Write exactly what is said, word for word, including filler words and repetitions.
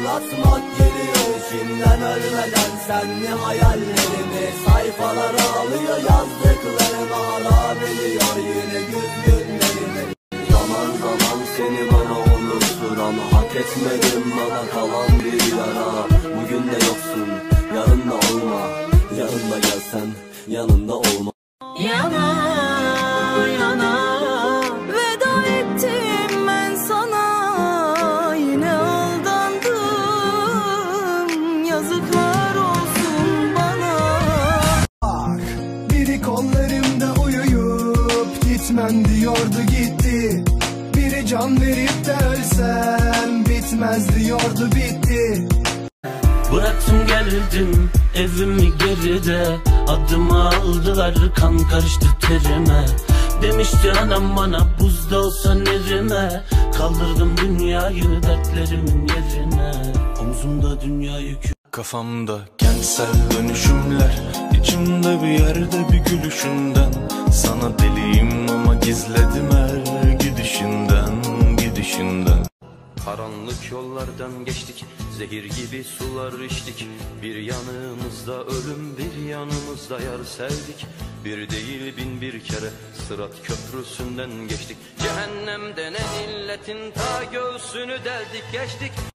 anlatmak geliyor içimden ölmeden senli hayallerimi. Sayfalara alıyor yazdıklarımı, harap ediyor yine güz günlerimi. Zaman zaman seni bana unuttur ama hak etmedim bana kalan bir yara. Bugün de yoksun, yarın da olma, yarın da gelsen yanında olma. Yana yana veda ettim ben sana, yine aldandım, yazıklar olsun bana. Bak, biri kollarımda uyuyup gitmem diyordu gitti. Biri can verip de ölsem bitmez diyordu bitti. Bıraktım geldim evimi geride, adımı aldılar kan karıştı terime. Demişti anam bana buzda olsan erime, kaldırdım dünyayı dertlerimin yerine. Omzumda dünya yükü, kafamda kentsel dönüşümler, içimde bir yerde bir gülüşünden. Sana deliyim ama gizledim her gidişinden, gidişinden. Karanlık yollardan geçtik, zehir gibi sular içtik. Bir yanımızda ölüm, bir yanımızda yar sevdik. Bir değil bin bir kere Sırat köprüsünden geçtik. Cehennemden en illetin ta göğsünü deldik geçtik.